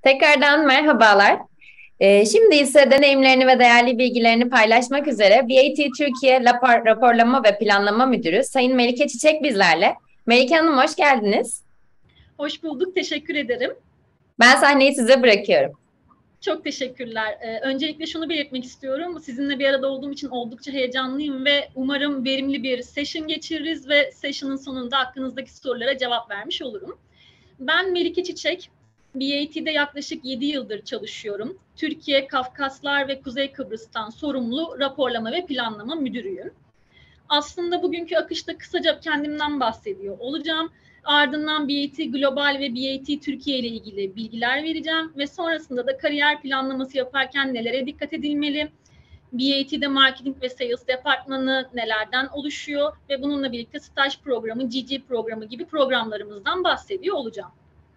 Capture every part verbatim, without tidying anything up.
Tekrardan merhabalar. Ee, şimdi ise deneyimlerini ve değerli bilgilerini paylaşmak üzere B A T Türkiye Lapor- Raporlama ve Planlama Müdürü Sayın Melike Çiçek bizlerle. Melike Hanım hoş geldiniz. Hoş bulduk, teşekkür ederim. Ben sahneyi size bırakıyorum. Çok teşekkürler. Ee, öncelikle şunu belirtmek istiyorum. Sizinle bir arada olduğum için oldukça heyecanlıyım ve umarım verimli bir session geçiririz ve session'ın sonunda aklınızdaki sorulara cevap vermiş olurum. Ben Melike Çiçek, B A T'de yaklaşık yedi yıldır çalışıyorum. Türkiye, Kafkaslar ve Kuzey Kıbrıs'tan sorumlu raporlama ve planlama müdürüyüm. Aslında bugünkü akışta kısaca kendimden bahsediyor olacağım. Ardından B A T Global ve B A T Türkiye ile ilgili bilgiler vereceğim ve sonrasında da kariyer planlaması yaparken nelere dikkat edilmeli, B A T'de marketing ve sales departmanı nelerden oluşuyor ve bununla birlikte staj programı, G G programı gibi programlarımızdan bahsediyor olacağım.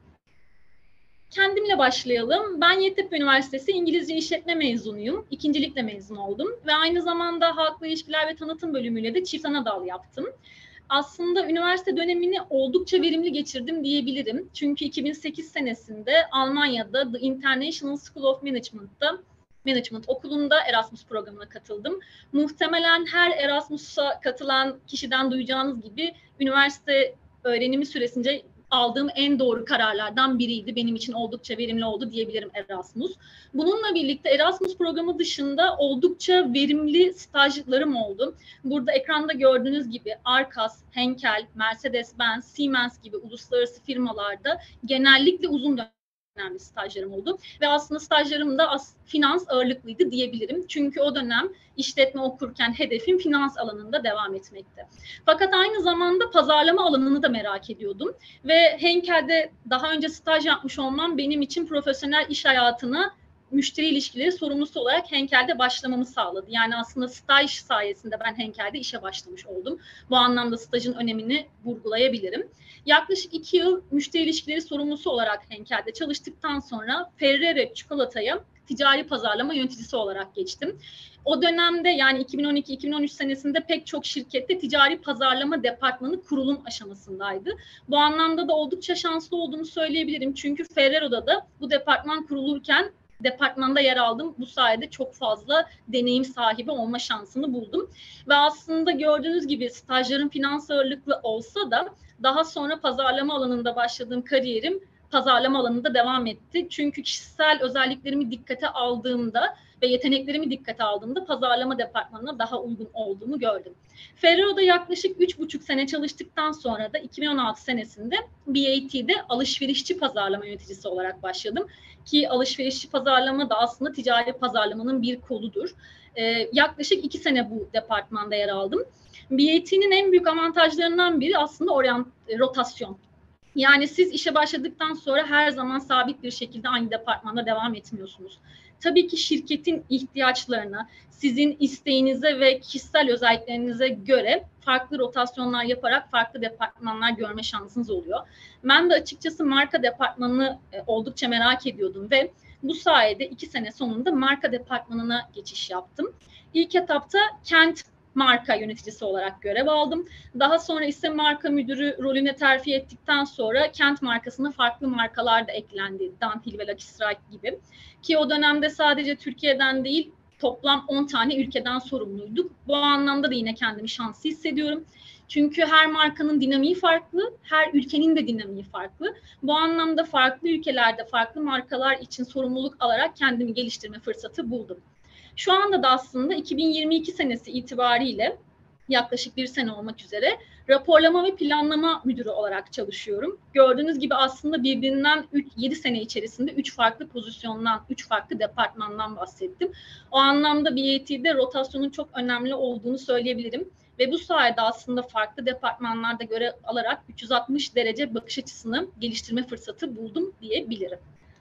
Kendimle başlayalım. Ben Yeditepe Üniversitesi İngilizce İşletme mezunuyum. İkincilikle mezun oldum ve aynı zamanda Halkla İlişkiler ve Tanıtım bölümüyle de çift ana dal yaptım. Aslında üniversite dönemini oldukça verimli geçirdim diyebilirim. Çünkü iki bin sekiz senesinde Almanya'da The International School of Management'ta Management Okulu'nda Erasmus programına katıldım. Muhtemelen her Erasmus'a katılan kişiden duyacağınız gibi üniversite öğrenimi süresince aldığım en doğru kararlardan biriydi. Benim için oldukça verimli oldu diyebilirim Erasmus. Bununla birlikte Erasmus programı dışında oldukça verimli stajlarım oldu. Burada ekranda gördüğünüz gibi Arkas, Henkel, Mercedes-Benz, Siemens gibi uluslararası firmalarda genellikle uzun dönemli stajlarım oldu. Ve aslında stajlarım da as- finans ağırlıklıydı diyebilirim. Çünkü o dönem işletme okurken hedefim finans alanında devam etmekti. Fakat aynı zamanda pazarlama alanını da merak ediyordum. Ve Henkel'de daha önce staj yapmış olmam benim için profesyonel iş hayatına müşteri ilişkileri sorumlusu olarak Henkel'de başlamamı sağladı. Yani aslında staj sayesinde ben Henkel'de işe başlamış oldum. Bu anlamda stajın önemini vurgulayabilirim. Yaklaşık iki yıl müşteri ilişkileri sorumlusu olarak Henkel'de çalıştıktan sonra Ferrero Çikolata'ya ticari pazarlama yöneticisi olarak geçtim. O dönemde yani iki bin on iki iki bin on üç senesinde pek çok şirkette ticari pazarlama departmanı kurulum aşamasındaydı. Bu anlamda da oldukça şanslı olduğumu söyleyebilirim. Çünkü Ferrero'da da bu departman kurulurken departmanda yer aldım. Bu sayede çok fazla deneyim sahibi olma şansını buldum. Ve aslında gördüğünüz gibi stajlarım finans ağırlıklı olsa da daha sonra pazarlama alanında başladığım kariyerim pazarlama alanında devam etti. Çünkü kişisel özelliklerimi dikkate aldığımda ve yeteneklerimi dikkate aldığımda pazarlama departmanına daha uygun olduğumu gördüm. Ferrero'da yaklaşık üç buçuk sene çalıştıktan sonra da iki bin on altı senesinde B A T'de alışverişçi pazarlama yöneticisi olarak başladım. Ki alışverişçi pazarlama da aslında ticari pazarlamanın bir koludur. Ee, yaklaşık iki sene bu departmanda yer aldım. B A T'nin en büyük avantajlarından biri aslında orient, rotasyon. Yani siz işe başladıktan sonra her zaman sabit bir şekilde aynı departmanda devam etmiyorsunuz. Tabii ki şirketin ihtiyaçlarına, sizin isteğinize ve kişisel özelliklerinize göre farklı rotasyonlar yaparak farklı departmanlar görme şansınız oluyor. Ben de açıkçası marka departmanını oldukça merak ediyordum ve bu sayede iki sene sonunda marka departmanına geçiş yaptım. İlk etapta kent marka yöneticisi olarak görev aldım. Daha sonra ise marka müdürü rolüne terfi ettikten sonra kent markasına farklı markalar da eklendi. Dunhill ve Lucky Strike gibi. Ki o dönemde sadece Türkiye'den değil toplam on tane ülkeden sorumluyduk. Bu anlamda da yine kendimi şanslı hissediyorum. Çünkü her markanın dinamiği farklı, her ülkenin de dinamiği farklı. Bu anlamda farklı ülkelerde farklı markalar için sorumluluk alarak kendimi geliştirme fırsatı buldum. Şu anda da aslında iki bin yirmi iki senesi itibariyle yaklaşık bir sene olmak üzere raporlama ve planlama müdürü olarak çalışıyorum. Gördüğünüz gibi aslında birbirinden yedi sene içerisinde üç farklı pozisyondan, üç farklı departmandan bahsettim. O anlamda B A T'de rotasyonun çok önemli olduğunu söyleyebilirim. Ve bu sayede aslında farklı departmanlarda görev alarak üç yüz altmış derece bakış açısını geliştirme fırsatı buldum diyebilirim.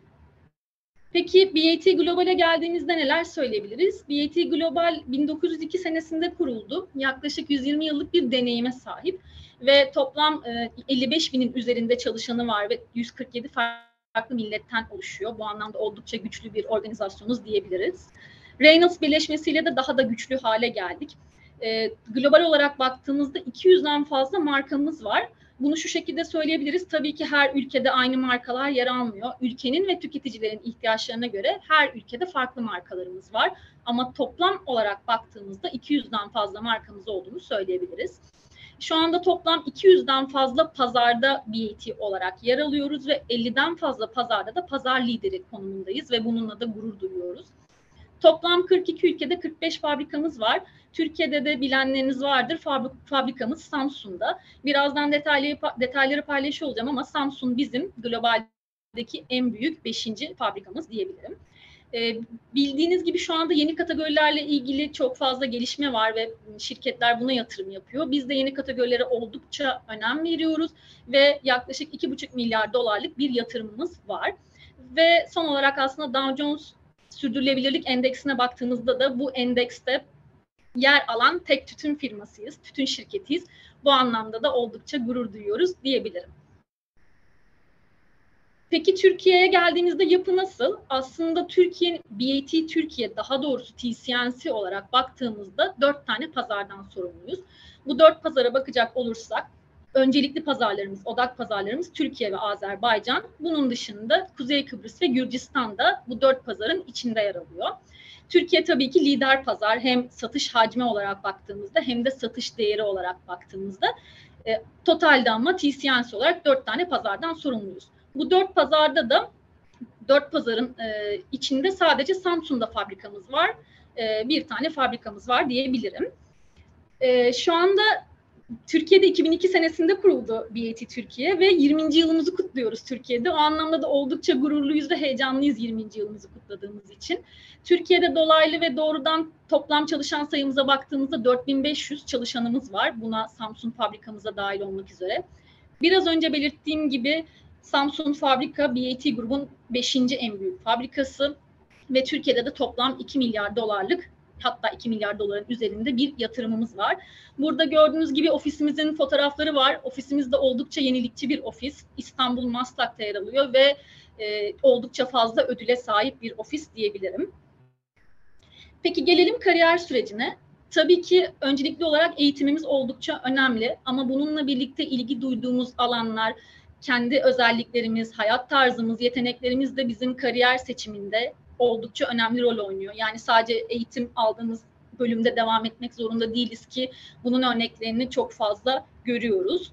Peki B A T Global'e geldiğimizde neler söyleyebiliriz? B A T Global bin dokuz yüz iki senesinde kuruldu. Yaklaşık yüz yirmi yıllık bir deneyime sahip ve toplam elli beş binin üzerinde çalışanı var ve yüz kırk yedi farklı milletten oluşuyor. Bu anlamda oldukça güçlü bir organizasyonuz diyebiliriz. Reynolds birleşmesiyle de daha da güçlü hale geldik. Global olarak baktığımızda iki yüzden fazla markamız var. bunu şu şekilde söyleyebiliriz. Tabii ki her ülkede aynı markalar yer almıyor. Ülkenin ve tüketicilerin ihtiyaçlarına göre her ülkede farklı markalarımız var. Ama toplam olarak baktığımızda iki yüzden fazla markamız olduğunu söyleyebiliriz. Şu anda toplam iki yüzden fazla pazarda B A T olarak yer alıyoruz ve elliden fazla pazarda da pazar lideri konumundayız ve bununla da gurur duyuyoruz. Toplam kırk iki ülkede kırk beş fabrikamız var. Türkiye'de de bilenleriniz vardır. Fabrikamız Samsun'da. Birazdan detayları, detayları paylaşıyor olacağım ama Samsun bizim globaldeki en büyük beşinci fabrikamız diyebilirim. Ee, bildiğiniz gibi şu anda yeni kategorilerle ilgili çok fazla gelişme var ve şirketler buna yatırım yapıyor. Biz de yeni kategorilere oldukça önem veriyoruz ve yaklaşık iki buçuk milyar dolarlık bir yatırımımız var. Ve son olarak aslında Dow Jones Sürdürülebilirlik Endeksine baktığımızda da bu endekste yer alan tek tütün firmasıyız, tütün şirketiyiz. Bu anlamda da oldukça gurur duyuyoruz diyebilirim. Peki Türkiye'ye geldiğimizde yapı nasıl? Aslında Türkiye'nin B A T Türkiye, daha doğrusu T C N C olarak baktığımızda dört tane pazardan sorumluyuz. Bu dört pazara bakacak olursak öncelikli pazarlarımız, odak pazarlarımız Türkiye ve Azerbaycan. Bunun dışında Kuzey Kıbrıs ve Gürcistan da bu dört pazarın içinde yer alıyor. Türkiye tabii ki lider pazar, hem satış hacmi olarak baktığımızda hem de satış değeri olarak baktığımızda. E, totalde ama T C N C olarak dört tane pazardan sorumluyuz. Bu dört pazarda da dört pazarın e, içinde sadece Samsun'da fabrikamız var. E, bir tane fabrikamız var diyebilirim. E, şu anda Türkiye'de iki bin iki senesinde kuruldu B A T Türkiye ve yirminci yılımızı kutluyoruz Türkiye'de. O anlamda da oldukça gururluyuz ve heyecanlıyız yirminci yılımızı kutladığımız için. Türkiye'de dolaylı ve doğrudan toplam çalışan sayımıza baktığımızda dört bin beş yüz çalışanımız var. Buna Samsun fabrikamıza dahil olmak üzere. Biraz önce belirttiğim gibi Samsun fabrika B A T grubun beşinci en büyük fabrikası ve Türkiye'de de toplam iki milyar dolarlık, hatta iki milyar doların üzerinde bir yatırımımız var. Burada gördüğünüz gibi ofisimizin fotoğrafları var. Ofisimiz de oldukça yenilikçi bir ofis. İstanbul Maslak'ta yer alıyor ve e, oldukça fazla ödüle sahip bir ofis diyebilirim. Peki gelelim kariyer sürecine. Tabii ki öncelikli olarak eğitimimiz oldukça önemli ama bununla birlikte ilgi duyduğumuz alanlar, kendi özelliklerimiz, hayat tarzımız, yeteneklerimiz de bizim kariyer seçiminde oldukça önemli rol oynuyor. Yani sadece eğitim aldığımız bölümde devam etmek zorunda değiliz ki bunun örneklerini çok fazla görüyoruz.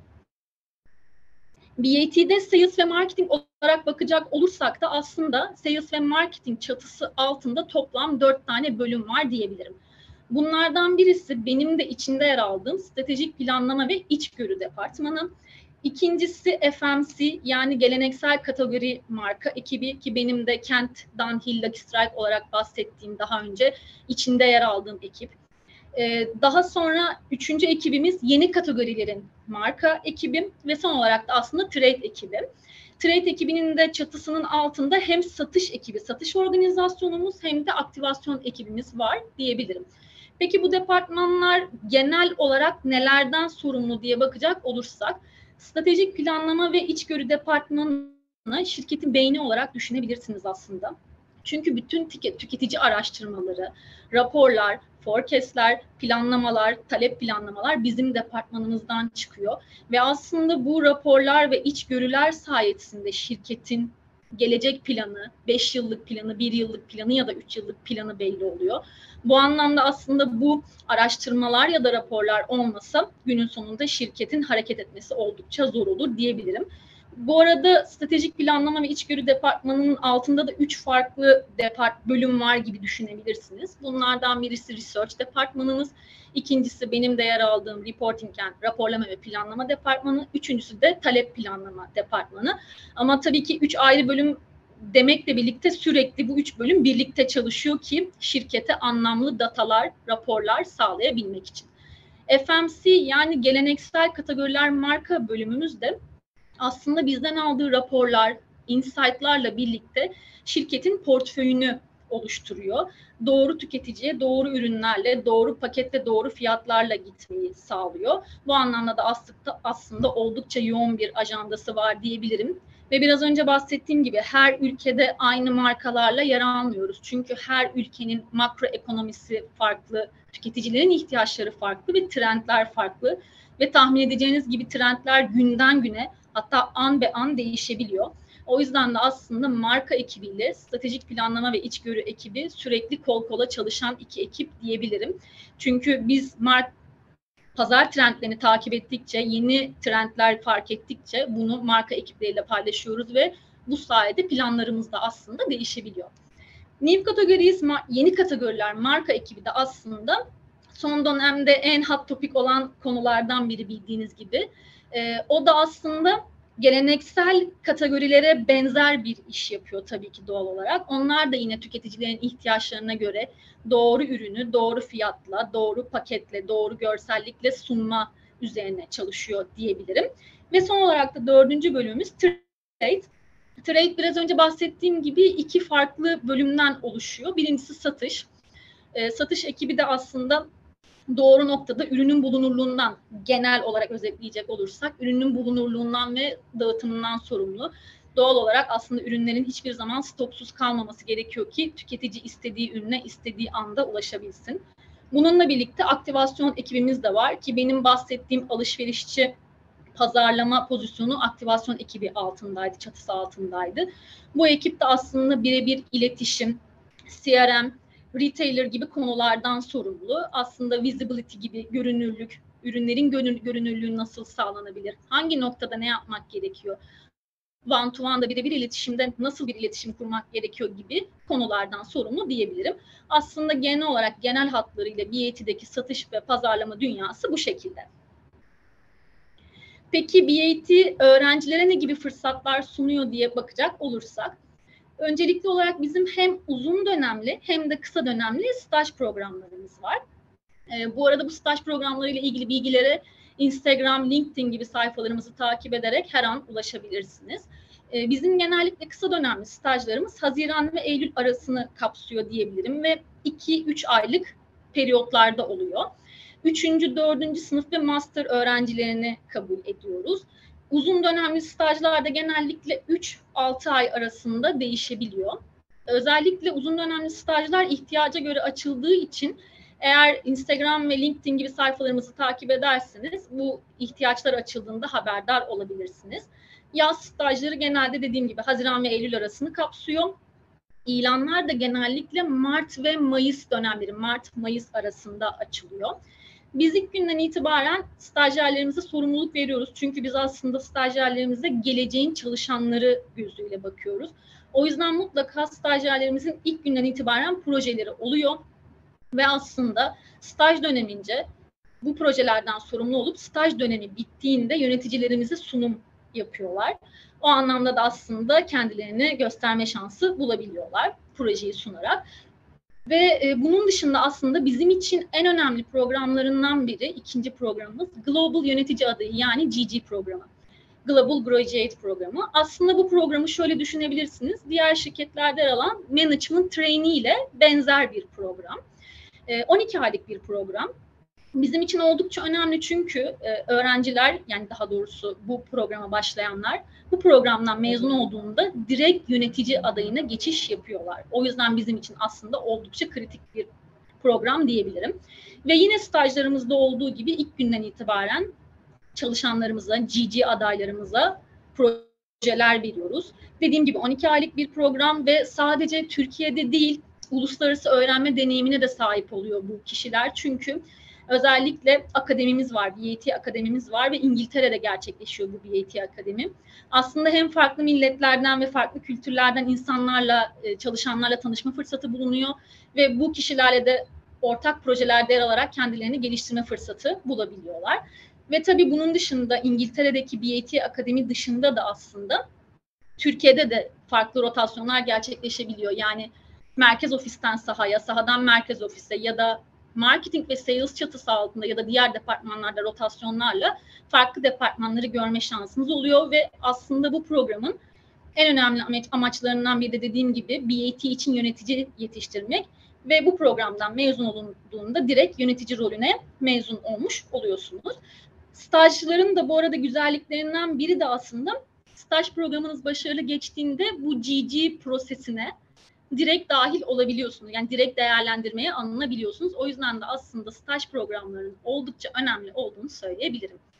B A T'de sales ve marketing olarak bakacak olursak da aslında sales ve marketing çatısı altında toplam dört tane bölüm var diyebilirim. Bunlardan birisi benim de içinde yer aldığım stratejik planlama ve içgörü departmanı. İkincisi F M C, yani geleneksel kategori marka ekibi, ki benim de Kent, Dunhill, Lucky Strike olarak bahsettiğim daha önce içinde yer aldığım ekip. Ee, daha sonra üçüncü ekibimiz yeni kategorilerin marka ekibi ve son olarak da aslında trade ekibi. Trade ekibinin de çatısının altında hem satış ekibi, satış organizasyonumuz hem de aktivasyon ekibimiz var diyebilirim. Peki bu departmanlar genel olarak nelerden sorumlu diye bakacak olursak, stratejik planlama ve içgörü departmanını şirketin beyni olarak düşünebilirsiniz aslında. Çünkü bütün tüketici araştırmaları, raporlar, forecastler, planlamalar, talep planlamalar bizim departmanımızdan çıkıyor. Ve aslında bu raporlar ve içgörüler sayesinde şirketin gelecek planı, beş yıllık planı, bir yıllık planı ya da üç yıllık planı belli oluyor. Bu anlamda aslında bu araştırmalar ya da raporlar olmasa günün sonunda şirketin hareket etmesi oldukça zor olur diyebilirim. Bu arada stratejik planlama ve içgörü departmanının altında da üç farklı depart bölüm var gibi düşünebilirsiniz. Bunlardan birisi research departmanımız, ikincisi benim de yer aldığım reporting and raporlama ve planlama departmanı, üçüncüsü de talep planlama departmanı. Ama tabii ki üç ayrı bölüm demekle birlikte sürekli bu üç bölüm birlikte çalışıyor ki şirkete anlamlı datalar, raporlar sağlayabilmek için. F M C, yani geleneksel kategoriler marka bölümümüz de aslında bizden aldığı raporlar, insight'larla birlikte şirketin portföyünü oluşturuyor. Doğru tüketiciye doğru ürünlerle, doğru paket ve doğru fiyatlarla gitmeyi sağlıyor. Bu anlamda da aslında, aslında oldukça yoğun bir ajandası var diyebilirim. Ve biraz önce bahsettiğim gibi her ülkede aynı markalarla yer almıyoruz. Çünkü her ülkenin makro ekonomisi farklı, tüketicilerin ihtiyaçları farklı ve trendler farklı. ve tahmin edeceğiniz gibi trendler günden güne, hatta an be an değişebiliyor. O yüzden de aslında marka ekibiyle stratejik planlama ve içgörü ekibi sürekli kol kola çalışan iki ekip diyebilirim. Çünkü biz mark pazar trendlerini takip ettikçe, yeni trendler fark ettikçe bunu marka ekipleriyle paylaşıyoruz ve bu sayede planlarımız da aslında değişebiliyor. New kategoriyiz, yeni kategoriler marka ekibi de aslında son dönemde en hot topic olan konulardan biri bildiğiniz gibi. Ee, o da aslında geleneksel kategorilere benzer bir iş yapıyor tabii ki doğal olarak. Onlar da yine tüketicilerin ihtiyaçlarına göre doğru ürünü doğru fiyatla, doğru paketle, doğru görsellikle sunma üzerine çalışıyor diyebilirim. Ve son olarak da dördüncü bölümümüz Trade. Trade biraz önce bahsettiğim gibi iki farklı bölümden oluşuyor. Birincisi satış. E, satış ekibi de aslında doğru noktada ürünün bulunurluğundan, genel olarak özetleyecek olursak, ürünün bulunurluğundan ve dağıtımından sorumlu. Doğal olarak aslında ürünlerin hiçbir zaman stoksuz kalmaması gerekiyor ki tüketici istediği ürüne istediği anda ulaşabilsin. Bununla birlikte aktivasyon ekibimiz de var ki benim bahsettiğim alışverişçi pazarlama pozisyonu aktivasyon ekibi altındaydı, çatısı altındaydı. Bu ekip de aslında birebir iletişim, C R M, retailer gibi konulardan sorumlu. Aslında visibility gibi görünürlük, ürünlerin görünürlüğü nasıl sağlanabilir, hangi noktada ne yapmak gerekiyor, one to one'da birebir iletişimde nasıl bir iletişim kurmak gerekiyor gibi konulardan sorumlu diyebilirim. Aslında genel olarak genel hatlarıyla B A T'deki satış ve pazarlama dünyası bu şekilde. Peki B A T öğrencilere ne gibi fırsatlar sunuyor diye bakacak olursak, öncelikli olarak bizim hem uzun dönemli hem de kısa dönemli staj programlarımız var. E, bu arada bu staj programlarıyla ilgili bilgilere Instagram, LinkedIn gibi sayfalarımızı takip ederek her an ulaşabilirsiniz. E, bizim genellikle kısa dönemli stajlarımız Haziran ve Eylül arasını kapsıyor diyebilirim ve iki üç aylık periyotlarda oluyor. Üçüncü, dördüncü sınıf ve master öğrencilerini kabul ediyoruz. Uzun dönemli stajlarda genellikle üç altı ay arasında değişebiliyor. Özellikle uzun dönemli stajlar ihtiyaca göre açıldığı için eğer Instagram ve LinkedIn gibi sayfalarımızı takip ederseniz bu ihtiyaçlar açıldığında haberdar olabilirsiniz. Yaz stajları genelde dediğim gibi Haziran ve Eylül arasını kapsıyor. İlanlar da genellikle Mart ve Mayıs dönemleri, Mart-Mayıs arasında açılıyor. Biz ilk günden itibaren stajyerlerimize sorumluluk veriyoruz. Çünkü biz aslında stajyerlerimize geleceğin çalışanları gözüyle bakıyoruz. O yüzden mutlaka stajyerlerimizin ilk günden itibaren projeleri oluyor. Ve aslında staj dönemince bu projelerden sorumlu olup staj dönemi bittiğinde yöneticilerimize sunum yapıyorlar. O anlamda da aslında kendilerini gösterme şansı bulabiliyorlar projeyi sunarak. Ve e, bunun dışında aslında bizim için en önemli programlarından biri, ikinci programımız Global Yönetici Adayı yani G G programı. Global Graduate programı. Aslında bu programı şöyle düşünebilirsiniz. Diğer şirketlerde yer alan Management Trainee ile benzer bir program. E, on iki aylık bir program. Bizim için oldukça önemli çünkü e, öğrenciler, yani daha doğrusu bu programa başlayanlar bu programdan mezun olduğunda direkt yönetici adayına geçiş yapıyorlar. O yüzden bizim için aslında oldukça kritik bir program diyebilirim. Ve yine stajlarımızda olduğu gibi ilk günden itibaren çalışanlarımıza, G G adaylarımıza projeler veriyoruz. Dediğim gibi on iki aylık bir program ve sadece Türkiye'de değil, uluslararası öğrenme deneyimine de sahip oluyor bu kişiler. Çünkü özellikle akademimiz var, B A T akademimiz var ve İngiltere'de gerçekleşiyor bu B A T akademi. Aslında hem farklı milletlerden ve farklı kültürlerden insanlarla, çalışanlarla tanışma fırsatı bulunuyor ve bu kişilerle de ortak projelerde yer alarak kendilerini geliştirme fırsatı bulabiliyorlar. Ve tabii bunun dışında İngiltere'deki B A T akademi dışında da aslında Türkiye'de de farklı rotasyonlar gerçekleşebiliyor. Yani merkez ofisten sahaya, sahadan merkez ofise ya da marketing ve sales çatısı altında ya da diğer departmanlarda rotasyonlarla farklı departmanları görme şansınız oluyor ve aslında bu programın en önemli amaçlarından biri de dediğim gibi B A T için yönetici yetiştirmek ve bu programdan mezun olduğunda direkt yönetici rolüne mezun olmuş oluyorsunuz. Stajların da bu arada güzelliklerinden biri de aslında staj programınız başarılı geçtiğinde bu G G prosesine direkt dahil olabiliyorsunuz. Yani direkt değerlendirmeye alınabiliyorsunuz. O yüzden de aslında staj programlarının oldukça önemli olduğunu söyleyebilirim.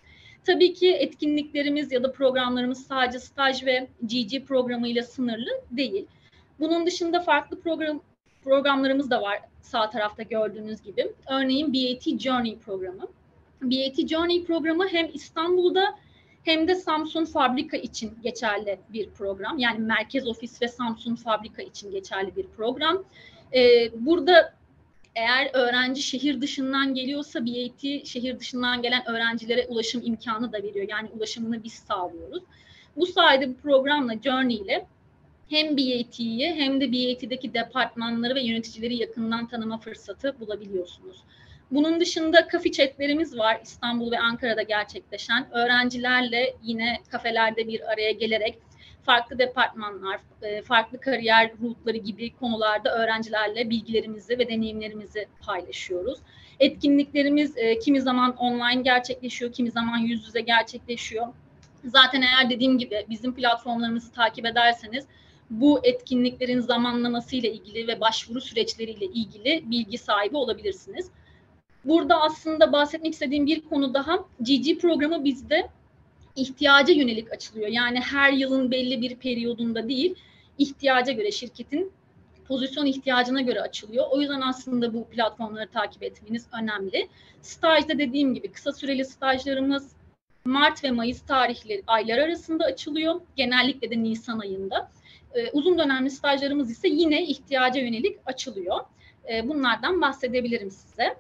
Tabii ki etkinliklerimiz ya da programlarımız sadece staj ve G G programıyla sınırlı değil. Bunun dışında farklı program programlarımız da var sağ tarafta gördüğünüz gibi. Örneğin B A T Journey programı. B A T Journey programı hem İstanbul'da hem de Samsun Fabrika için geçerli bir program. Yani merkez ofis ve Samsun Fabrika için geçerli bir program. Ee, burada eğer öğrenci şehir dışından geliyorsa B A T şehir dışından gelen öğrencilere ulaşım imkanı da veriyor. Yani ulaşımını biz sağlıyoruz. Bu sayede bu programla, Journey ile hem B A T'yi hem de B A T'deki departmanları ve yöneticileri yakından tanıma fırsatı bulabiliyorsunuz. Bunun dışında kafe chatlerimiz var İstanbul ve Ankara'da gerçekleşen. Öğrencilerle yine kafelerde bir araya gelerek farklı departmanlar, farklı kariyer rutları gibi konularda öğrencilerle bilgilerimizi ve deneyimlerimizi paylaşıyoruz. Etkinliklerimiz kimi zaman online gerçekleşiyor, kimi zaman yüz yüze gerçekleşiyor. Zaten eğer dediğim gibi bizim platformlarımızı takip ederseniz bu etkinliklerin zamanlaması ile ilgili ve başvuru süreçleriyle ilgili bilgi sahibi olabilirsiniz. Burada aslında bahsetmek istediğim bir konu daha, G G programı bizde ihtiyaca yönelik açılıyor. Yani her yılın belli bir periyodunda değil, ihtiyaca göre, şirketin pozisyon ihtiyacına göre açılıyor. O yüzden aslında bu platformları takip etmeniz önemli. Stajda dediğim gibi kısa süreli stajlarımız Mart ve Mayıs tarihleri aylar arasında açılıyor. Genellikle de Nisan ayında. Ee, uzun dönemli stajlarımız ise yine ihtiyaca yönelik açılıyor. Ee, bunlardan bahsedebilirim size.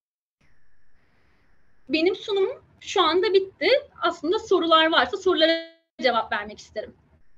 Benim sunumum şu anda bitti. Aslında sorular varsa sorulara cevap vermek isterim.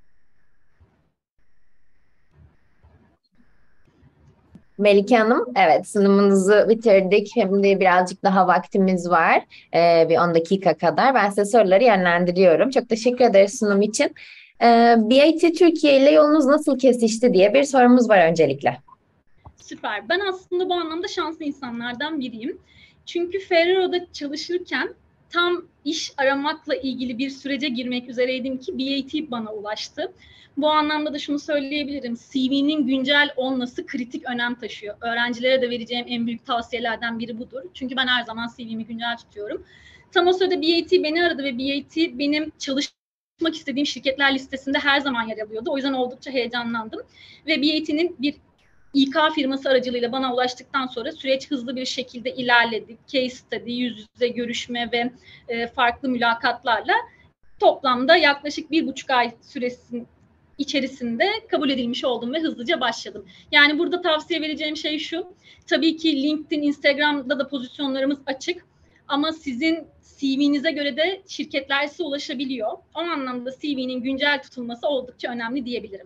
Melike Hanım, evet sunumunuzu bitirdik. Hem de birazcık daha vaktimiz var. Ee, bir on dakika kadar. Ben size soruları yönlendiriyorum. Çok teşekkür ederiz sunum için. Ee, B A T Türkiye ile yolunuz nasıl kesişti diye bir sorumuz var öncelikle. Süper. Ben aslında bu anlamda şanslı insanlardan biriyim. Çünkü Ferrero'da çalışırken tam iş aramakla ilgili bir sürece girmek üzereydim ki B A T bana ulaştı. Bu anlamda da şunu söyleyebilirim. C V'nin güncel olması kritik önem taşıyor. Öğrencilere de vereceğim en büyük tavsiyelerden biri budur. Çünkü ben her zaman C V'mi güncel tutuyorum. Tam o sırada B A T beni aradı ve B A T benim çalışmak istediğim şirketler listesinde her zaman yer alıyordu. O yüzden oldukça heyecanlandım. Ve B A T'nin bir İK firması aracılığıyla bana ulaştıktan sonra süreç hızlı bir şekilde ilerledi. Case study, yüz yüze görüşme ve e, farklı mülakatlarla toplamda yaklaşık bir buçuk ay süresinin içerisinde kabul edilmiş oldum ve hızlıca başladım. Yani burada tavsiye vereceğim şey şu, tabii ki LinkedIn, Instagram'da da pozisyonlarımız açık ama sizin C V'nize göre de şirketler size ulaşabiliyor. O anlamda C V'nin güncel tutulması oldukça önemli diyebilirim.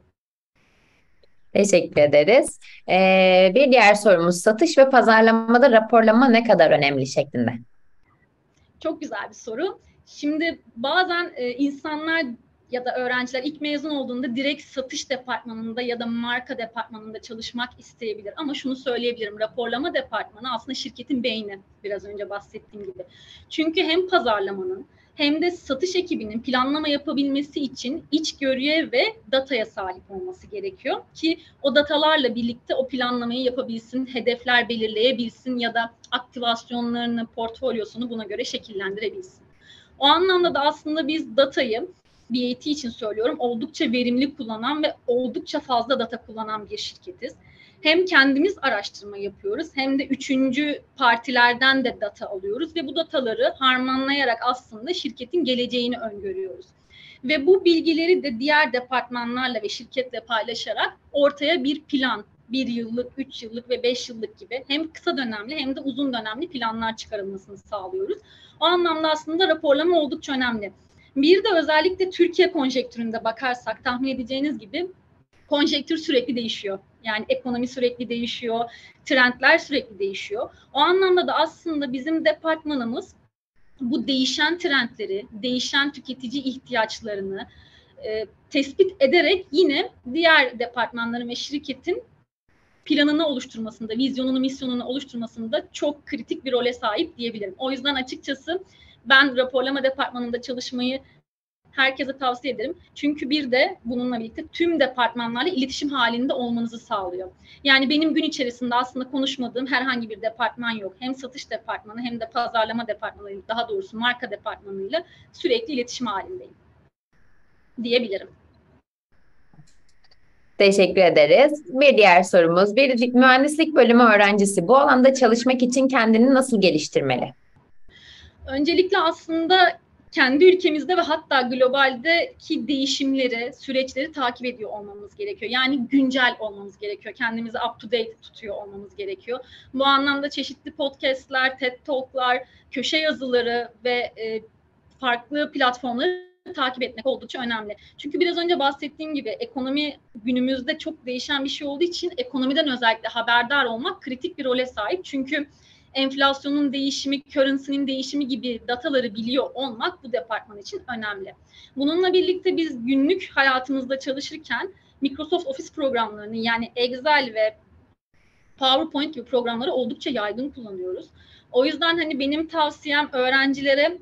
Teşekkür ederiz. Ee, bir diğer sorumuz, satış ve pazarlamada raporlama ne kadar önemli şeklinde? Çok güzel bir soru. Şimdi bazen e, insanlar ya da öğrenciler ilk mezun olduğunda direkt satış departmanında ya da marka departmanında çalışmak isteyebilir. Ama şunu söyleyebilirim, raporlama departmanı aslında şirketin beyni, biraz önce bahsettiğim gibi. Çünkü hem pazarlamanın hem de satış ekibinin planlama yapabilmesi için içgörüye ve dataya sahip olması gerekiyor ki o datalarla birlikte o planlamayı yapabilsin, hedefler belirleyebilsin ya da aktivasyonlarını, portfolyosunu buna göre şekillendirebilsin. O anlamda da aslında biz datayı, B A T için söylüyorum, oldukça verimli kullanan ve oldukça fazla data kullanan bir şirketiz. Hem kendimiz araştırma yapıyoruz hem de üçüncü partilerden de data alıyoruz ve bu dataları harmanlayarak aslında şirketin geleceğini öngörüyoruz. Ve bu bilgileri de diğer departmanlarla ve şirketle paylaşarak ortaya bir plan, bir yıllık, üç yıllık ve beş yıllık gibi hem kısa dönemli hem de uzun dönemli planlar çıkarılmasını sağlıyoruz. O anlamda aslında raporlama oldukça önemli. Bir de özellikle Türkiye konjektüründe bakarsak tahmin edeceğiniz gibi konjektür sürekli değişiyor. Yani ekonomi sürekli değişiyor, trendler sürekli değişiyor. O anlamda da aslında bizim departmanımız bu değişen trendleri, değişen tüketici ihtiyaçlarını e, tespit ederek yine diğer departmanların ve şirketin planını oluşturmasında, vizyonunu, misyonunu oluşturmasında çok kritik bir role sahip diyebilirim. O yüzden açıkçası ben raporlama departmanında çalışmayı herkese tavsiye ederim. Çünkü bir de bununla birlikte tüm departmanlarla iletişim halinde olmanızı sağlıyor. Yani benim gün içerisinde aslında konuşmadığım herhangi bir departman yok. Hem satış departmanı hem de pazarlama departmanı, daha doğrusu marka departmanıyla sürekli iletişim halindeyim diyebilirim. Teşekkür ederiz. Bir diğer sorumuz, bir mühendislik bölümü öğrencisi bu alanda çalışmak için kendini nasıl geliştirmeli? Öncelikle aslında kendi ülkemizde ve hatta globaldeki değişimleri, süreçleri takip ediyor olmamız gerekiyor. Yani güncel olmamız gerekiyor. Kendimizi up to date tutuyor olmamız gerekiyor. Bu anlamda çeşitli podcastler, TED Talk'lar, köşe yazıları ve e, farklı platformları takip etmek oldukça önemli. Çünkü biraz önce bahsettiğim gibi ekonomi günümüzde çok değişen bir şey olduğu için ekonomiden özellikle haberdar olmak kritik bir role sahip. Çünkü enflasyonun değişimi, currency'nin değişimi gibi dataları biliyor olmak bu departman için önemli. Bununla birlikte biz günlük hayatımızda çalışırken Microsoft Office programlarını, yani Excel ve PowerPoint gibi programları oldukça yaygın kullanıyoruz. O yüzden hani benim tavsiyem öğrencilere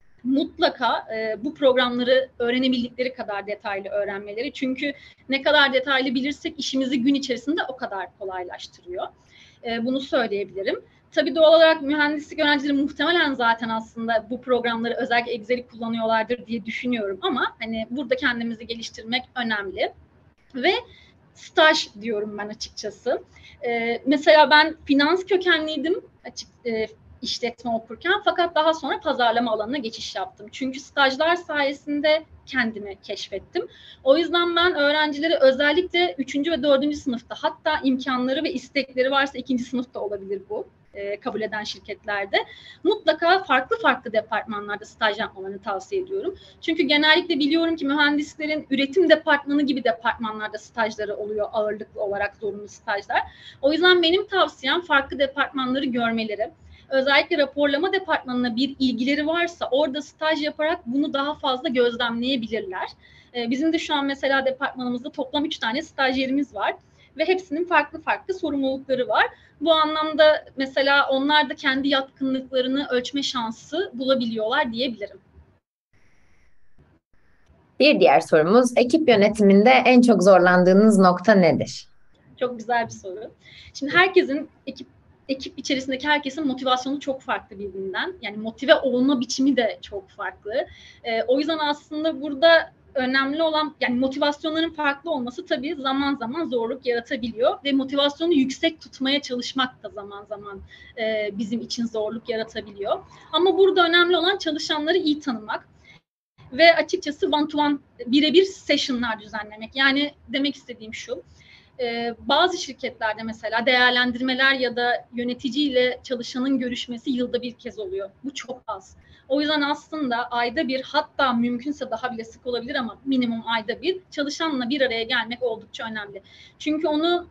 mutlaka e, bu programları öğrenebildikleri kadar detaylı öğrenmeleri. Çünkü ne kadar detaylı bilirsek işimizi gün içerisinde o kadar kolaylaştırıyor. E, bunu söyleyebilirim. Tabii doğal olarak mühendislik öğrencileri muhtemelen zaten aslında bu programları, özellikle Excel'i kullanıyorlardır diye düşünüyorum. Ama hani burada kendimizi geliştirmek önemli. Ve staj diyorum ben açıkçası. E, mesela ben finans kökenliydim açık e, işletme okurken, fakat daha sonra pazarlama alanına geçiş yaptım. Çünkü stajlar sayesinde kendimi keşfettim. O yüzden ben öğrencilere özellikle üçüncü ve dördüncü sınıfta, hatta imkanları ve istekleri varsa ikinci sınıfta olabilir bu, e, kabul eden şirketlerde, mutlaka farklı farklı departmanlarda staj yapmalarını tavsiye ediyorum. Çünkü genellikle biliyorum ki mühendislerin üretim departmanı gibi departmanlarda stajları oluyor, ağırlıklı olarak zorunlu stajlar. O yüzden benim tavsiyem farklı departmanları görmeleri. Özellikle raporlama departmanına bir ilgileri varsa orada staj yaparak bunu daha fazla gözlemleyebilirler. Ee, bizim de şu an mesela departmanımızda toplam üç tane stajyerimiz var ve hepsinin farklı farklı sorumlulukları var. Bu anlamda mesela onlar da kendi yatkınlıklarını ölçme şansı bulabiliyorlar diyebilirim. Bir diğer sorumuz, ekip yönetiminde en çok zorlandığınız nokta nedir? Çok güzel bir soru. Şimdi herkesin ekip ekip içerisindeki herkesin motivasyonu çok farklı birbirinden. Yani motive olma biçimi de çok farklı. E, o yüzden aslında burada önemli olan, yani motivasyonların farklı olması tabii zaman zaman zorluk yaratabiliyor ve motivasyonu yüksek tutmaya çalışmak da zaman zaman e, bizim için zorluk yaratabiliyor. Ama burada önemli olan çalışanları iyi tanımak ve açıkçası one to one, birebir session'lar düzenlemek. Yani demek istediğim şu: Ee, bazı şirketlerde mesela değerlendirmeler ya da yöneticiyle çalışanın görüşmesi yılda bir kez oluyor. Bu çok az. O yüzden aslında ayda bir, hatta mümkünse daha bile sık olabilir ama minimum ayda bir çalışanla bir araya gelmek oldukça önemli. Çünkü onu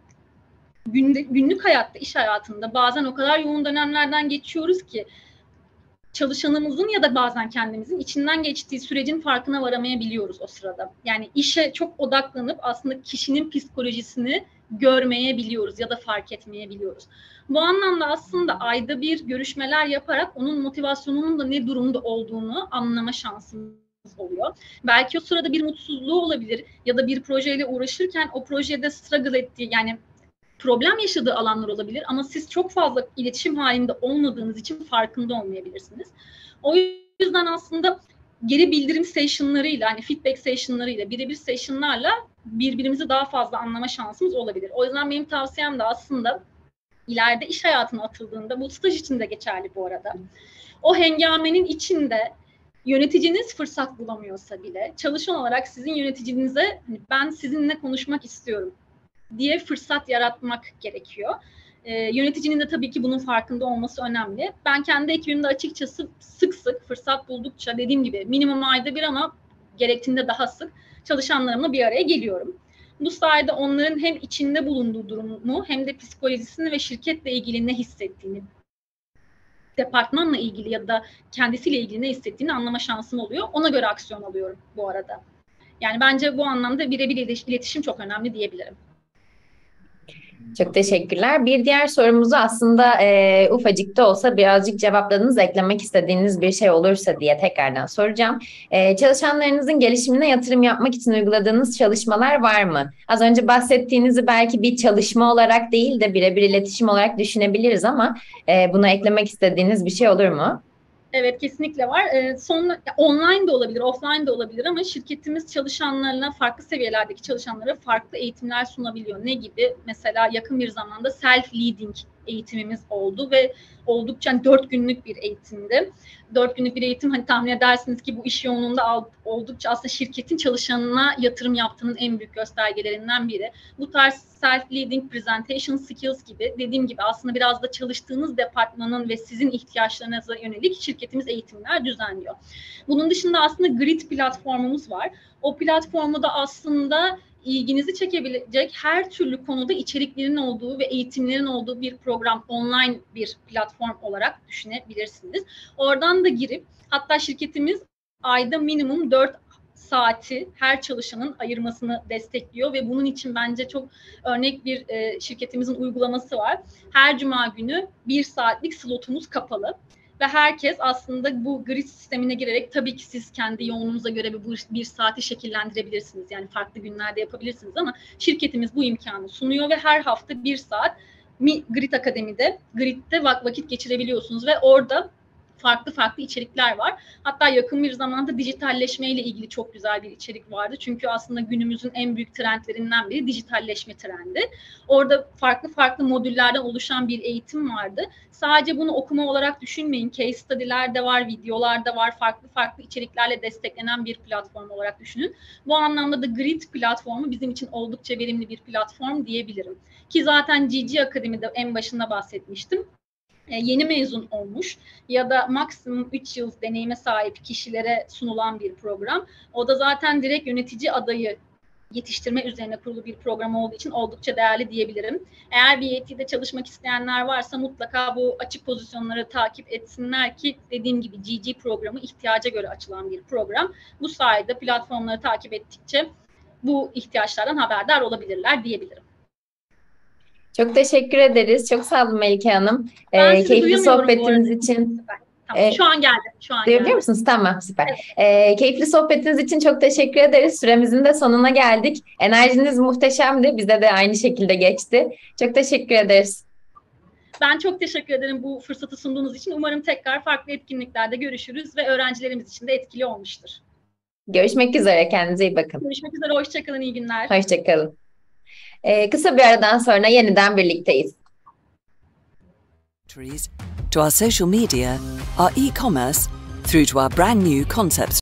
günlük, günlük hayatta, iş hayatında bazen o kadar yoğun dönemlerden geçiyoruz ki çalışanımızın ya da bazen kendimizin içinden geçtiği sürecin farkına varamayabiliyoruz o sırada. Yani işe çok odaklanıp aslında kişinin psikolojisini görmeyebiliyoruz ya da fark etmeyebiliyoruz. Bu anlamda aslında ayda bir görüşmeler yaparak onun motivasyonunun da ne durumda olduğunu anlama şansımız oluyor. Belki o sırada bir mutsuzluğu olabilir ya da bir projeyle uğraşırken o projede struggle ettiği, yani problem yaşadığı alanlar olabilir ama siz çok fazla iletişim halinde olmadığınız için farkında olmayabilirsiniz. O yüzden aslında geri bildirim session'larıyla, hani feedback session'larıyla, birebir session'larla birbirimizi daha fazla anlama şansımız olabilir. O yüzden benim tavsiyem de aslında ileride iş hayatına atıldığında, bu staj için de geçerli bu arada, o hengamenin içinde yöneticiniz fırsat bulamıyorsa bile çalışan olarak sizin yöneticinize hani ben sizinle konuşmak istiyorum diye fırsat yaratmak gerekiyor. Ee, yöneticinin de tabii ki bunun farkında olması önemli. Ben kendi ekibimde açıkçası sık sık fırsat buldukça, dediğim gibi minimum ayda bir ama gerektiğinde daha sık çalışanlarımla bir araya geliyorum. Bu sayede onların hem içinde bulunduğu durumu hem de psikolojisini ve şirketle ilgili ne hissettiğini, departmanla ilgili ya da kendisiyle ilgili ne hissettiğini anlama şansım oluyor. Ona göre aksiyon alıyorum bu arada. Yani bence bu anlamda birebir iletişim çok önemli diyebilirim. Çok teşekkürler. Bir diğer sorumuzu aslında e, ufacık da olsa birazcık cevapladınız, eklemek istediğiniz bir şey olursa diye tekrardan soracağım. E, çalışanlarınızın gelişimine yatırım yapmak için uyguladığınız çalışmalar var mı? Az önce bahsettiğinizi belki bir çalışma olarak değil de birebir iletişim olarak düşünebiliriz ama e, buna eklemek istediğiniz bir şey olur mu? Evet, kesinlikle var. Ee, son, online de olabilir, offline de olabilir ama şirketimiz çalışanlarına, farklı seviyelerdeki çalışanlara farklı eğitimler sunabiliyor. Ne gibi? Mesela yakın bir zamanda self-leading eğitimimiz oldu ve oldukça hani dört günlük bir eğitimdi. Dört günlük bir eğitim, hani tahmin edersiniz ki bu iş yoğunluğunda oldukça aslında şirketin çalışanına yatırım yaptığının en büyük göstergelerinden biri. Bu tarz self-leading presentation skills gibi, dediğim gibi aslında biraz da çalıştığınız departmanın ve sizin ihtiyaçlarınıza yönelik şirketimiz eğitimler düzenliyor. Bunun dışında aslında Grid platformumuz var. O platformu da aslında ilginizi çekebilecek her türlü konuda içeriklerin olduğu ve eğitimlerin olduğu bir program, online bir platform olarak düşünebilirsiniz. Oradan da girip, hatta şirketimiz ayda minimum dört saati her çalışanın ayırmasını destekliyor ve bunun için bence çok örnek bir e, şirketimizin uygulaması var. Her cuma günü bir saatlik slotumuz kapalı. Ve herkes aslında bu grid sistemine girerek, tabii ki siz kendi yoğunluğunuza göre bu bir saati şekillendirebilirsiniz. Yani farklı günlerde yapabilirsiniz ama şirketimiz bu imkanı sunuyor ve her hafta bir saat Grid Akademi'de, Grid'de vakit geçirebiliyorsunuz ve orada farklı farklı içerikler var. Hatta yakın bir zamanda dijitalleşme ile ilgili çok güzel bir içerik vardı. Çünkü aslında günümüzün en büyük trendlerinden biri dijitalleşme trendi. Orada farklı farklı modüllerden oluşan bir eğitim vardı. Sadece bunu okuma olarak düşünmeyin. Case study'ler de var, videolar da var. Farklı farklı içeriklerle desteklenen bir platform olarak düşünün. Bu anlamda da Grid platformu bizim için oldukça verimli bir platform diyebilirim. Ki zaten G G Akademi'de en başında bahsetmiştim. Yeni mezun olmuş ya da maksimum üç yıl deneyime sahip kişilere sunulan bir program. O da zaten direkt yönetici adayı yetiştirme üzerine kurulu bir program olduğu için oldukça değerli diyebilirim. Eğer bir B A T'de çalışmak isteyenler varsa mutlaka bu açık pozisyonları takip etsinler ki, dediğim gibi G G programı ihtiyaca göre açılan bir program. Bu sayede platformları takip ettikçe bu ihtiyaçlardan haberdar olabilirler diyebilirim. Çok teşekkür ederiz. Çok sağ olun Melike Hanım. Ben Ee, sizi keyifli duyamıyorum sohbetiniz için. Tamam, E, şu an geldi. Şu an Duyabiliyor geldi. musunuz? Tamam, süper. Evet. Ee, keyifli sohbetiniz için çok teşekkür ederiz. Süremizin de sonuna geldik. Enerjiniz muhteşemdi. Bize de aynı şekilde geçti. Çok teşekkür ederiz. Ben çok teşekkür ederim bu fırsatı sunduğunuz için. Umarım tekrar farklı etkinliklerde görüşürüz ve öğrencilerimiz için de etkili olmuştur. Görüşmek üzere. Kendinize iyi bakın. Görüşmek üzere. Hoşçakalın. İyi günler. Hoşçakalın. Ee, kısa bir aradan sonra yeniden birlikteyiz. To our social media, our e-commerce, through to our brand new concepts.